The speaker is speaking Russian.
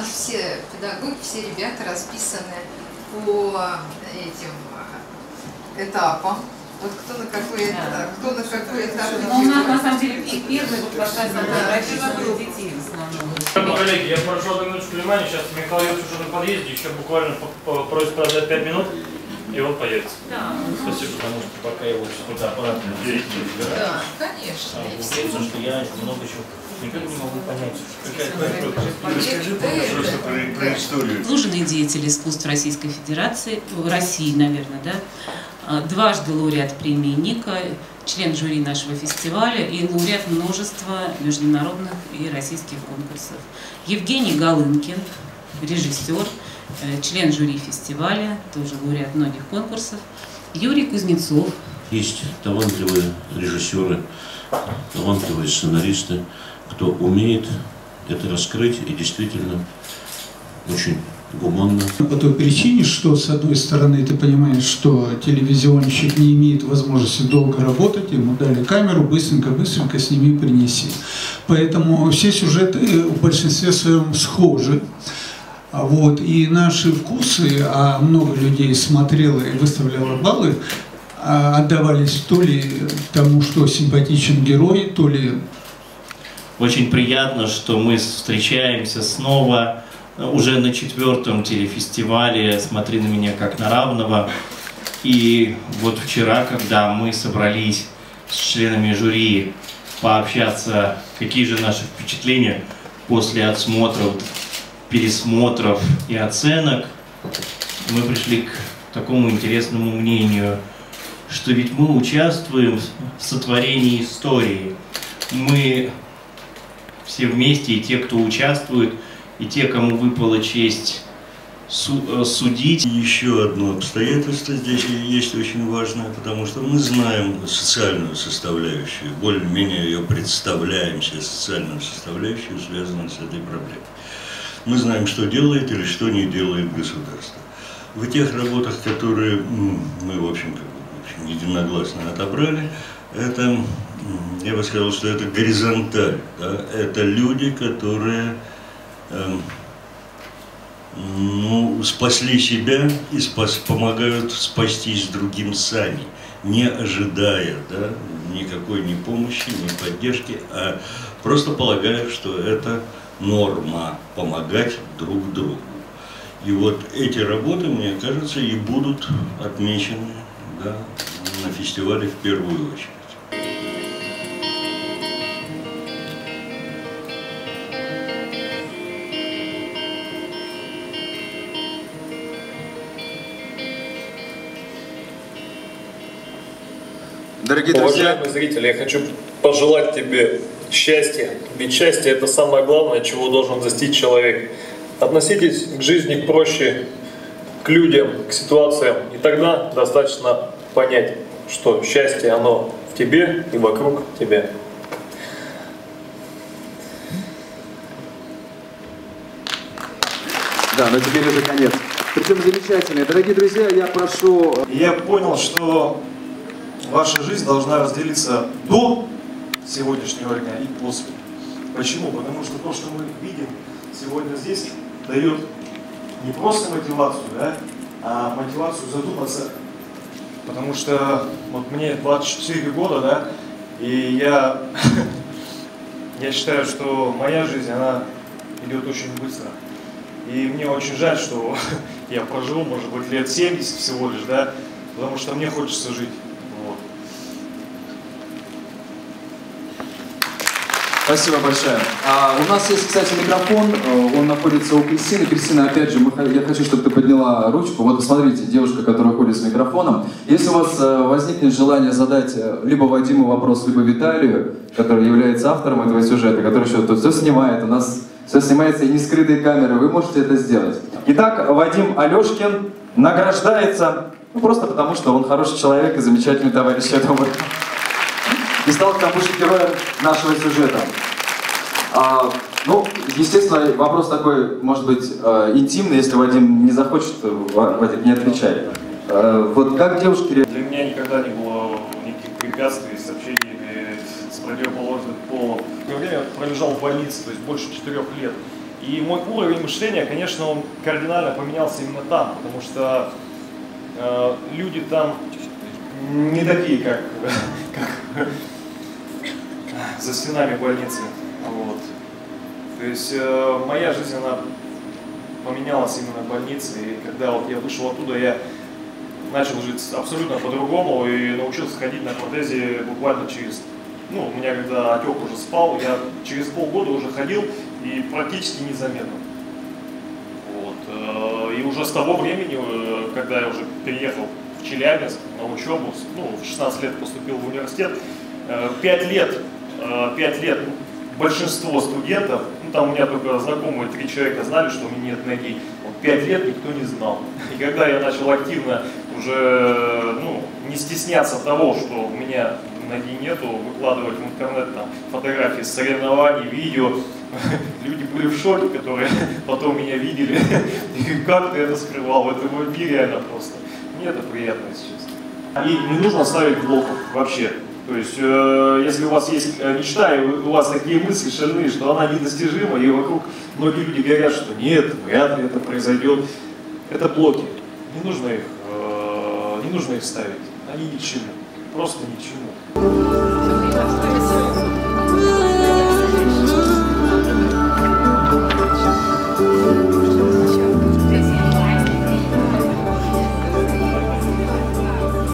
нас все педагоги, все ребята расписаны по этим этапам. Вот кто на какой этап, Но у нас на самом деле и первый вот рассказ рассчитан детей в основном. Коллеги, я прошу одну минутку внимания, сейчас Михаил Юрьевич уже на подъезде, еще буквально просит подождать 5 минут, и он появится. Да. Спасибо, потому что пока его что-то аппаратно разбирать. Да, конечно. Потому что я много чего никак не могу понять. Расскажи, пожалуйста, про историю. Заслуженный деятель искусств Российской Федерации, России, наверное, да? Дважды лауреат премии Ника, член жюри нашего фестиваля и лауреат множества международных и российских конкурсов. Евгений Голынкин, режиссер, член жюри фестиваля, тоже лауреат многих конкурсов. Юрий Кузнецов. Есть талантливые режиссеры, талантливые сценаристы, кто умеет это раскрыть и действительно очень гуманно. По той причине, что с одной стороны ты понимаешь, что телевизионщик не имеет возможности долго работать, ему дали камеру, быстренько сними, принеси. Поэтому все сюжеты в большинстве своем схожи. Вот. И наши вкусы, а много людей смотрело и выставляло баллы, отдавались то ли тому, что симпатичен герой, то ли... Очень приятно, что мы встречаемся снова уже на 4-м телефестивале «Смотри на меня как на равного». И вот вчера, когда мы собрались с членами жюри пообщаться, какие же наши впечатления после отсмотров, пересмотров и оценок, мы пришли к такому интересному мнению, что ведь мы участвуем в сотворении истории. Мы все вместе, и те, кто участвует, и те, кому выпала честь судить. И еще одно обстоятельство здесь есть очень важное, потому что мы знаем социальную составляющую, более-менее ее представляем себе, социальную составляющую, связанную с этой проблемой. Мы знаем, что делает или что не делает государство. В тех работах, которые мы, в общем, единогласно отобрали, это, я бы сказал, что это горизонталь, да? Это люди, которые спасли себя и помогают спастись другим сами, не ожидая, да, никакой ни помощи, ни поддержки, а просто полагая, что это норма помогать друг другу. И вот эти работы, мне кажется, и будут отмечены, да, на фестивале в первую очередь. Дорогие друзья, уважаемые зрители, я хочу пожелать тебе счастья. Ведь счастье – это самое главное, чего должен достичь человек. Относитесь к жизни проще, к людям, к ситуациям, и тогда достаточно понять, что счастье, оно в тебе и вокруг тебя. Да, но теперь уже конец. Причем замечательно. Дорогие друзья, я прошу... Я понял, что ваша жизнь должна разделиться до сегодняшнего дня и после. Почему? Потому что то, что мы видим сегодня здесь, дает не просто мотивацию, да, а мотивацию задуматься. Потому что вот мне 24 года, да, и я считаю, что моя жизнь, она идет очень быстро. И мне очень жаль, что я проживу, может быть, лет 70 всего лишь, да, потому что мне хочется жить. Вот. Спасибо большое. У нас есть, кстати, микрофон, он находится у Кристины. Кристина, опять же, я хочу, чтобы ты подняла ручку. Вот посмотрите, девушка, которая ходит с микрофоном. Если у вас возникнет желание задать либо Вадиму вопрос, либо Виталию, который является автором этого сюжета, который еще тут все снимает, у нас все снимается и не скрытые камеры, вы можете это сделать. Итак, Вадим Алешкин награждается, просто потому, что он хороший человек и замечательный товарищ, я думаю. И стал к тому же героем нашего сюжета. Ну, естественно, вопрос такой, может быть, интимный, если Вадим не захочет, Вадим, не отвечай. Вот как девушки... Для меня никогда не было никаких препятствий с общениями с противоположным полом. Я пролежал в больнице, то есть больше 4 лет. И мой уровень мышления, конечно, он кардинально поменялся именно там, потому что люди там не такие, как за стенами больницы. Вот. То есть моя жизнь, она поменялась именно в больнице, и когда вот я вышел оттуда, я начал жить абсолютно по-другому и научился ходить на протезе буквально через, ну, у меня когда отек уже спал, я через полгода уже ходил и практически незаметно. Вот. И уже с того времени, когда я уже переехал в Челябинск на учебу, ну, в 16 лет поступил в университет, 5 лет большинство студентов, ну там у меня только знакомые 3 человека знали, что у меня нет ноги, 5 лет никто не знал. И когда я начал активно уже, ну, не стесняться того, что у меня ноги нету, выкладывать в интернет там фотографии с соревнований, видео, люди были в шоке, которые потом меня видели, и как ты это скрывал, это нереально просто. Мне это приятно, если честно. И не нужно ставить блоков вообще. То есть, если у вас есть мечта, и у вас такие мысли шальные, что она недостижима, и вокруг многие люди говорят, что нет, вряд ли это произойдет, это блоки. Не нужно их ставить. Они ни к чему. Просто ни к чему.